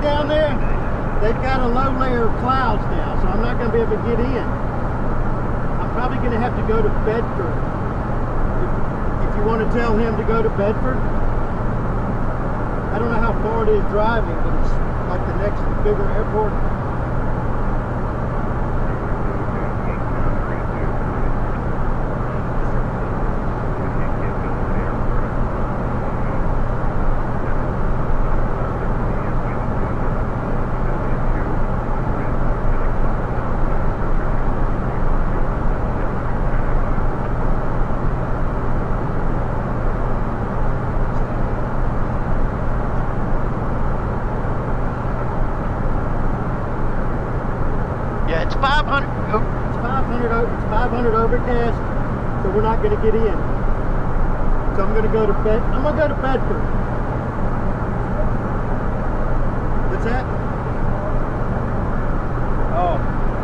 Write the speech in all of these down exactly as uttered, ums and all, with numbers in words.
down there, they've got a low layer of clouds now, so I'm not going to be able to get in. I'm probably going to have to go to Bedford. If, if you want to tell him to go to Bedford, I don't know how far it is driving, but it's like the next bigger airport. It's five hundred. Oh. It's five hundred. It's five hundred overcast, so we're not going to get in. So I'm going to go to Bed. I'm going to go to Bedford. What's that? Oh.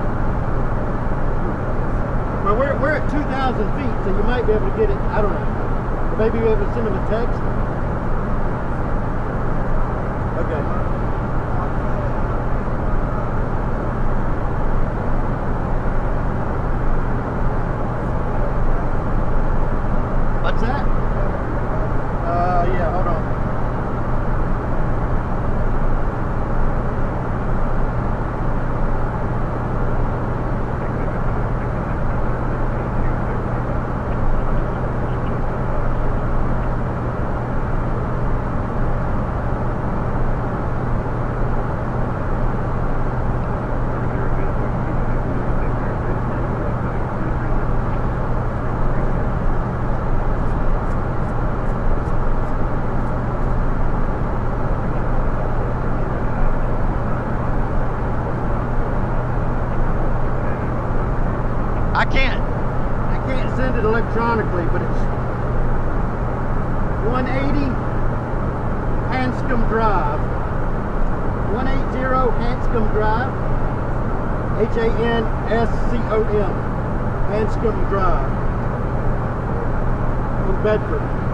Well, we're we're at two thousand feet, so you might be able to get it. I don't know. Maybe you'll be able to send them a text. Okay. What's that? Uh, yeah, hold on. I can't. I can't send it electronically, but it's one eighty Hanscom Drive. one eighty Hanscom Drive. H A N S C O M. Hanscom Drive. In Bedford.